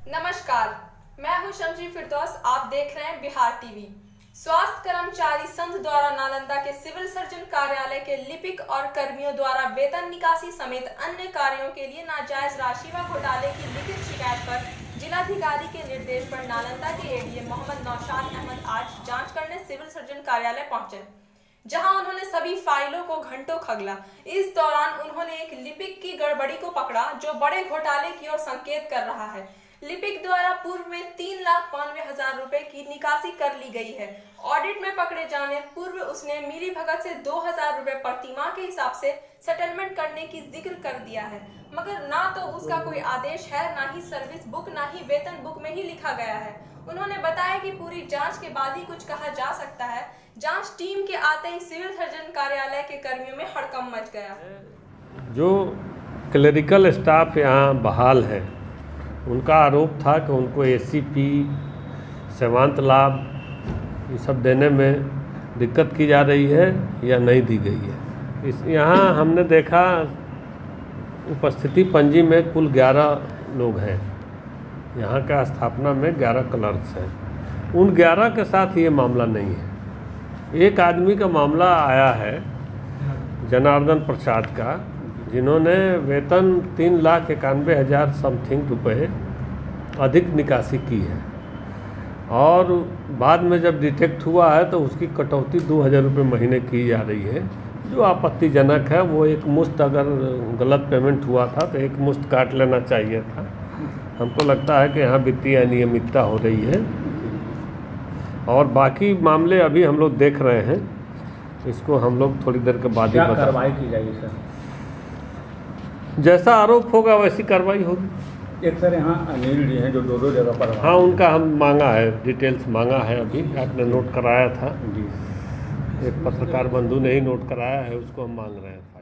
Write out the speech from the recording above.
नमस्कार, मैं हूं शमशी फिरदौस। आप देख रहे हैं बिहार टीवी। स्वास्थ्य कर्मचारी संघ द्वारा नालंदा के सिविल सर्जन कार्यालय के लिपिक और कर्मियों द्वारा वेतन निकासी समेत अन्य कार्यों के लिए नाजायज राशि व घोटाले की लिखित शिकायत पर जिलाधिकारी के निर्देश पर नालंदा के एडीएम मोहम्मद नौशाद अहमद आज जांच करने सिविल सर्जन कार्यालय पहुंचे, जहां उन्होंने सभी फाइलों को घंटों खंगला। इस दौरान उन्होंने एक लिपिक की गड़बड़ी को पकड़ा जो बड़े घोटाले की ओर संकेत कर रहा है। लिपिक द्वारा पूर्व में 3,92,000 रुपए की निकासी कर ली गई है। ऑडिट में पकड़े जाने पूर्व उसने मिली भगत से 2,000 रुपए प्रतिमाह के हिसाब से सेटलमेंट करने की जिक्र कर दिया है, मगर ना तो उसका कोई आदेश है, ना ही सर्विस बुक, ना ही वेतन बुक में ही लिखा गया है। उन्होंने बताया कि पूरी जांच के बाद ही कुछ कहा जा सकता है। जांच टीम के आते ही सिविल सर्जन कार्यालय के कर्मियों में हड़कंप मच गया। जो क्लरिकल स्टाफ यहाँ बहाल है, उनका आरोप था कि उनको एसीपी, सेवांत लाभ ये सब देने में दिक्कत की जा रही है या नहीं दी गई है। यहाँ हमने देखा उपस्थिति पंजी में कुल 11 लोग हैं। यहाँ का स्थापना में 11 क्लर्क्स हैं। उन 11 के साथ ये मामला नहीं है। एक आदमी का मामला आया है जनार्दन प्रसाद का, जिन्होंने वेतन 3,91,000 समथिंग रुपये अधिक निकासी की है, और बाद में जब डिटेक्ट हुआ है तो उसकी कटौती 2,000 रुपये महीने की जा रही है, जो आपत्तिजनक है। वो एक मुश्त अगर गलत पेमेंट हुआ था तो एक मुश्त काट लेना चाहिए था। हमको लगता है कि यहाँ वित्तीय अनियमितता हो रही है, और बाकी मामले अभी हम लोग देख रहे हैं। इसको हम लोग थोड़ी देर के बाद ही कार्रवाई की जाएगी सर? जैसा आरोप होगा वैसी कार्रवाई होगी। एक सर यहाँ अनिल जी हैं जो दो जगह पर, हाँ, उनका हम मांगा है, डिटेल्स मांगा है। अभी आपने नोट कराया था जी, एक पत्रकार बंधु ने ही नोट कराया है, उसको हम मांग रहे हैं।